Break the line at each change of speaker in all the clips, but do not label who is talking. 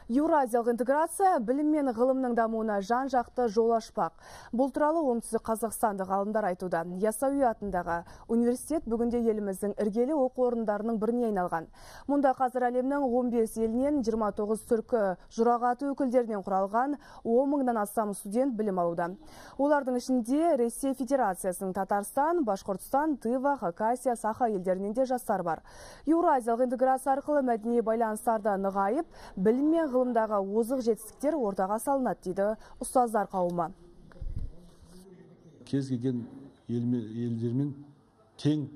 Еуразиялық интеграция білім мен ғылымның дамуына жан-жақты жол ашпақ. Бұл туралы оңтүстік қазақстандық ғалымдар айтуда. Ясауи атындағы университет бүгінде еліміздің іргелі оқу орындарының біріне айналған. Мұнда қазір әлемнің 15 елінен 29 түркі жұрағаты өкілдерінен құралған 10 мыңнан астам студент білім алуда. Олардың ішінде Ресей Федерациясының Татарстан, Башқұртстан, Тыва, Хакасия, Саха елдерінен де жастар бар. Еуразиялық интеграция арқылы мәдени байланыстарды нығайып, білім мен ғылымдағы озық жетістіктер ортаға салынады дейді ұстаздар қауымы.
Кез келген елдермен тең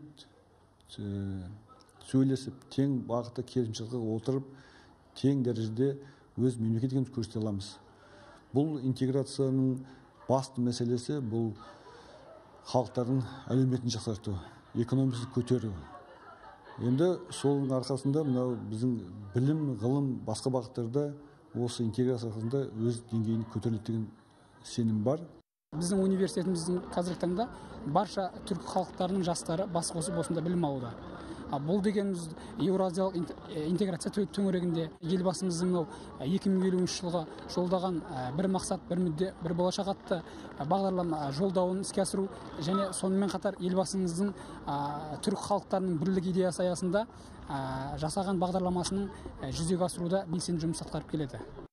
сөйлесіп, тең бағытта келісімшартқа отырып, тең дәрежеде өз мемлекетімізді көрсете аламыз. Бұл интеграцияның басты мәселесі бұл халықтардың әлеуметін жақсарту, экономикасын көтеру. Енді соның арқасында біздің білім, ғылым, басқа бағыттарда осы интеграция арқасында өз деңгейін көтеріледі деген сенім бар.
Біздің университетіміздің қазіргі таңда барша түркі халықтарының жастары бас қосып осында білім алуда. Бұл дегеніміз еуразиялық интеграция төңірегінде елбасымыздың 2050 жылға жолдаған бір мақсат, бір мүдде, бір болашақ атты бағдарлама жолдауын іске асыру және сонымен қатар елбасымыздың түркі халықтарының бірлік идеясы аясында жасаған бағдарламасының жүзеге асыруда белсенді жұмыс атқарып келеді.